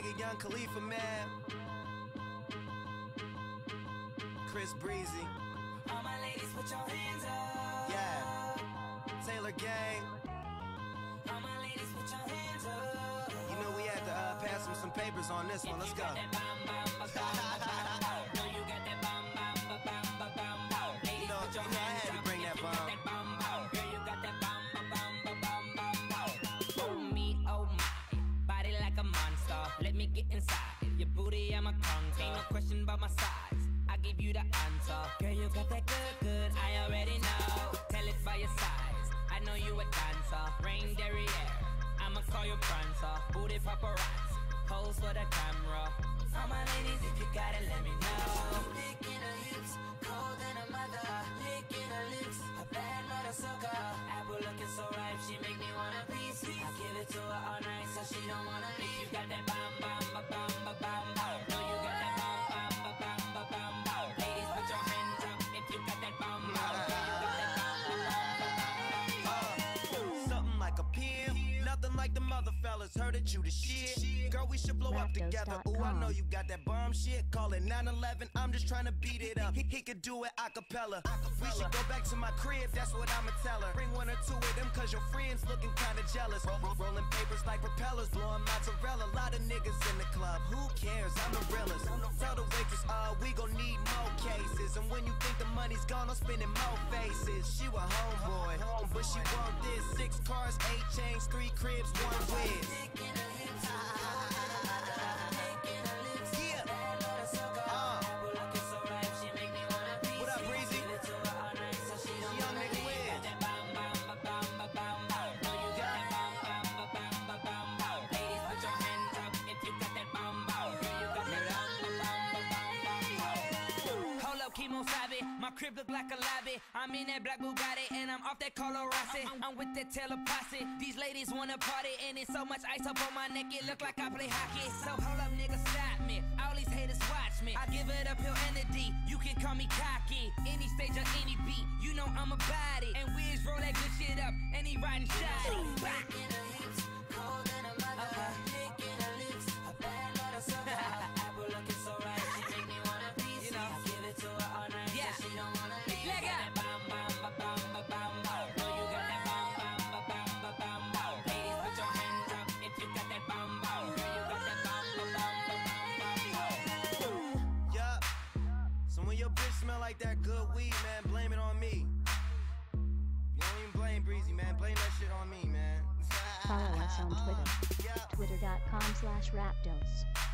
nigga Young Khalifa, man. Chris Breezy. All my ladies, put your hands up. Yeah. Taylor Gang. All my ladies, put your hands up. You know we had to pass him some papers on this one. Let's go. No, you got that bam bam ba bam ba bam bam. Ladies, put your hands I had to bring that bomb. Girl, you got that bam ba bam ba bam bam bam. Oh me, oh my, body like a monster. Let me get inside your booty, I'm a conquer. Ain't no question about my size, I give you the answer. Girl, you got that good, good, I already know. Tell it by your size, I know you a dancer. Rain derriere, I'ma call you prancer. Booty paparazzi, pose for the camera. All my ladies, if you got it, let me know. Licking her hips, cold than a mother. Licking her lips, a bad mother sucker. Apple looking so ripe, she make me wanna piece. I give it to her all night, so she don't wanna leave. You got that bam bam ba bam ba bam bam. No, you got that bam bam ba bam ba bam bam. Ladies, put your hands up if you got that bam bam. You got that bam ba bam ba bam. Something like a pimp, nothing like the mother fellas. Heard that you the shit. Girl, we should blow up together. Ooh, I know you got that bomb shit. Call it 9/11. I'm just trying to beat it up. He could do it a cappella. We should go back to my crib. That's what I'ma tell her. Bring one or two of them, cause your friends looking kinda jealous. Rolling papers like propellers, blowing mozzarella. Lot of niggas in the club. Who cares? I'm the realest. Tell the waitress, we gon' need more cases. And when you think the money's gone, I'm spending more faces. She a homeboy, but she want this. 6 cars, 8 chains, 3 cribs, 1 Wiz. My crib look like a lobby. I'm in that black Bugatti and I'm off that Carlo Rossi. I'm with that Taylor posse. These ladies wanna party and it's so much ice up on my neck it look like I play hockey. So hold up, nigga, stop me. All these haters watch me. I give it a pill and a D. You can call me cocky. Any stage or any beat, you know I'm a body. And Wiz roll that good shit up and he riding shoddy. Licking her hips, cold than a mother. Licking her lips, a bad mother sucker. Apple looking so right, she make me wanna piece. You know, I give it to her all night. Yeah. She don't wanna leave. Leg up. Bam bam ba bam ba bam bam. No, you got that bam bam ba bam ba bam bam. Ladies, put your hands up if you got that bam bam. Girl, you got that bam ba bam ba bam bam. Yeah. So when your bitch smell like that good weed, man, blame it on me. You don't even blame Breezy, man. Blame that shit on me, man. Follow us on Twitter. Twitter.com/Rapdos.